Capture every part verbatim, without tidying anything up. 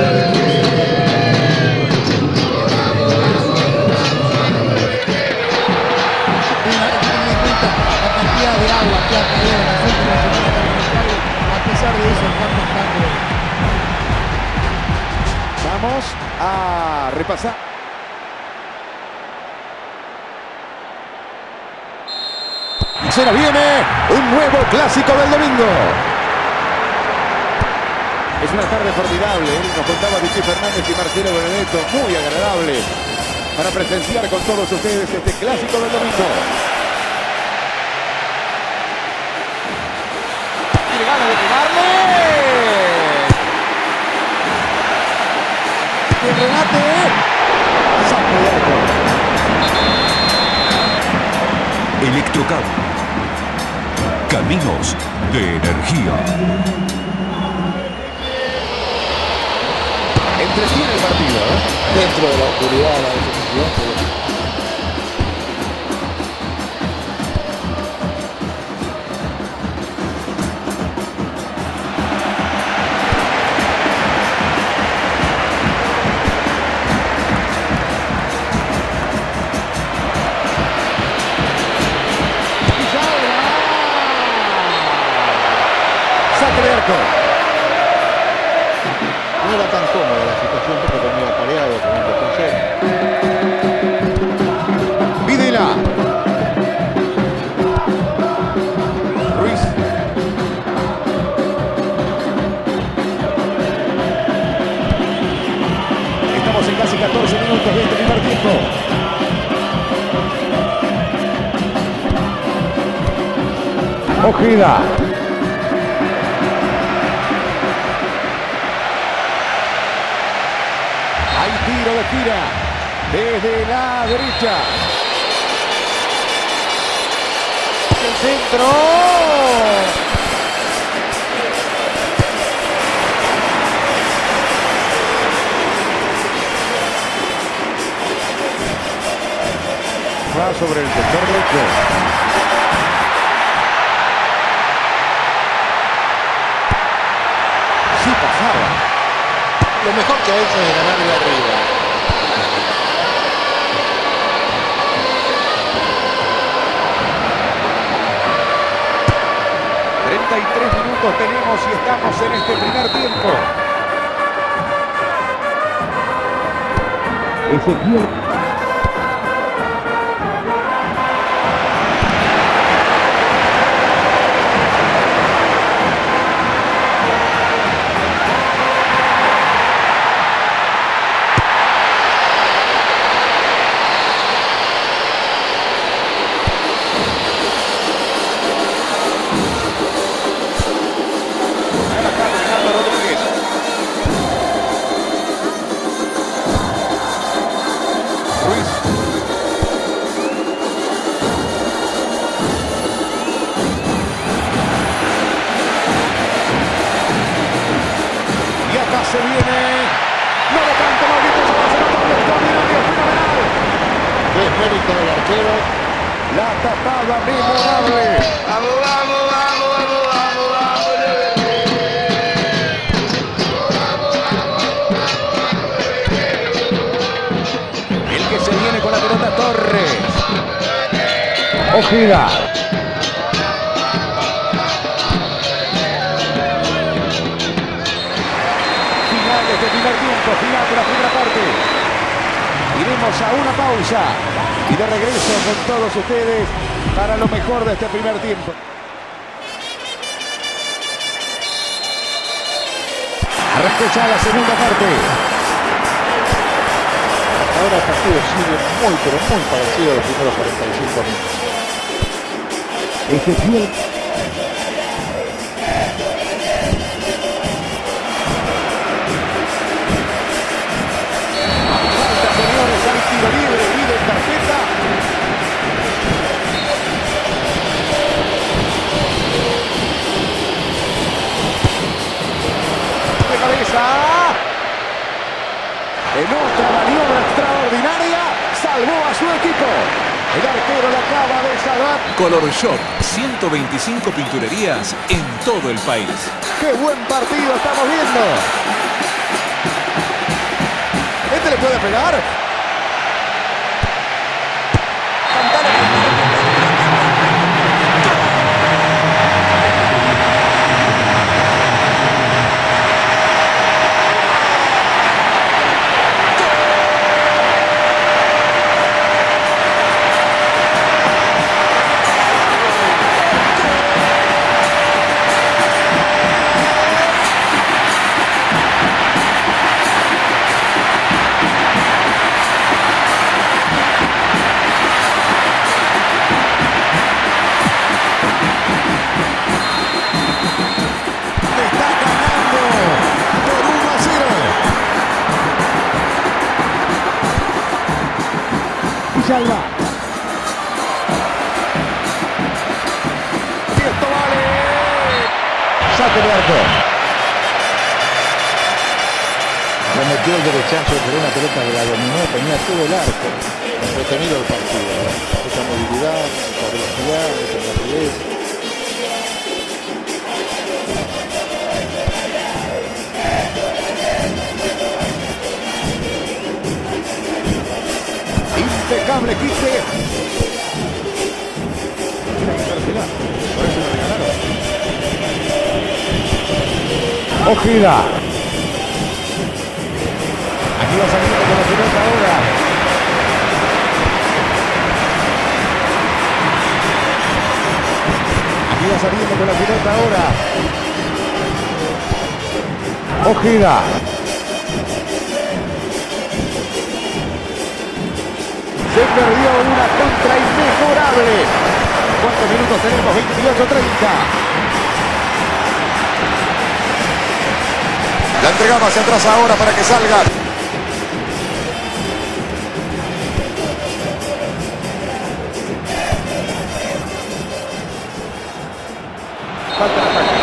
Vamos a repasar. Se nos viene un nuevo clásico del domingo. Es una tarde formidable, ¿eh? Nos contaba Vichy Fernández y Marcelo Benedetto, muy agradable para presenciar con todos ustedes este clásico del domingo. Tiene ganas de pegarle. El remate. Saco de arco. Electrocable. Caminos de energía. Entretiene el partido, ¿eh? Dentro de la oscuridad, la definición. No era tan cómoda la situación porque venía pareado con un defensor. Videla. Ruiz. Estamos en casi catorce minutos de este primer tiempo. Ojeda. Hay tiro de gira desde la derecha. El centro. Va sobre el sector derecho. Sí pasaba. Lo mejor que ha hecho es ganar de arriba. treinta y tres minutos tenemos y estamos en este primer tiempo. Ezequiel. Se viene, no le canto, maldito, se va a hacer un doble extraordinario, fenomenal. Qué mérito del arquero. La tapada memorable. Vamos, vamos, vamos, vamos, vamos, vamos. El que se viene con la pelota, Torres. Ojeda. Este primer tiempo, final de la primera parte. Iremos a una pausa y de regreso con todos ustedes para lo mejor de este primer tiempo. Arrancó ya la segunda parte. Ahora el partido sigue muy, pero muy parecido a los primeros cuarenta y cinco minutos. Ezequiel. Libre, libre, tarjeta. De cabeza. En otra maniobra extraordinaria, salvó a su equipo. El arquero la acaba de salvar. Color Shop, ciento veinticinco pinturerías en todo el país. ¡Qué buen partido estamos viendo! le puede pegar. Salva. Y esto vale. Saque de arco. Cometió el derechazo por una pelota que la dominó, tenía todo el arco. Entretenido el partido, ¿eh? Mucha movilidad, mucha velocidad, mucha rapidez. Impecable quite. Ojeda. Aquí va saliendo con la pelota ahora. Aquí va saliendo con la pelota ahora. Ojeda. Se perdió una contra inmejorable. ¿Cuántos minutos tenemos? veintiocho treinta. La entregamos hacia atrás ahora para que salga. Falta de ataque.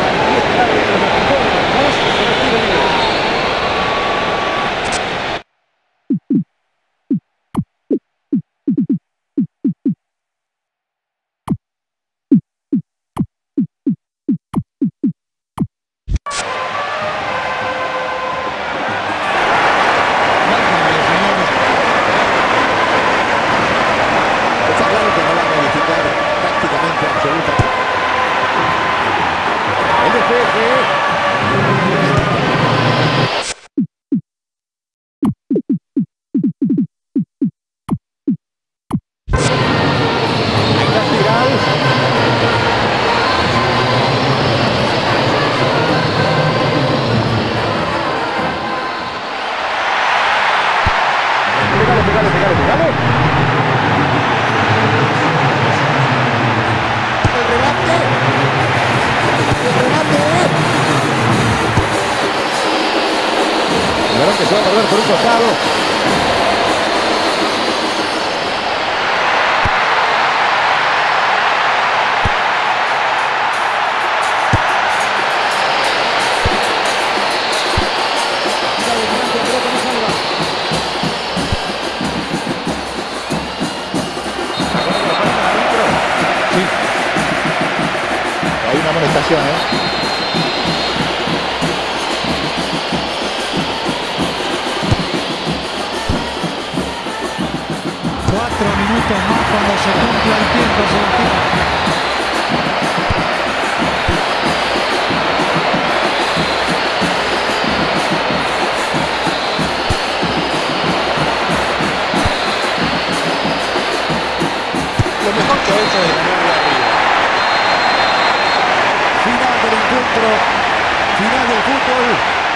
Que se va a perder por un costado. Sí. Hay una amonestación, ¿eh? Cuatro minutos más cuando se cumpla el tiempo, Sebastián. Lo mejor que ha hecho es ganar de arriba. Final del encuentro. Final del fútbol.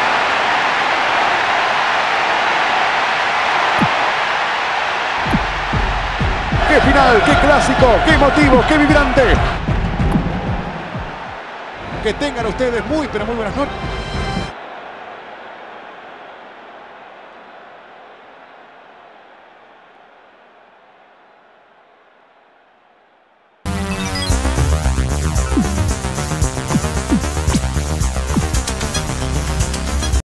¡Qué final! ¡Qué clásico! ¡Qué emotivo! ¡Qué vibrante! Que tengan ustedes muy, pero muy buenas noches.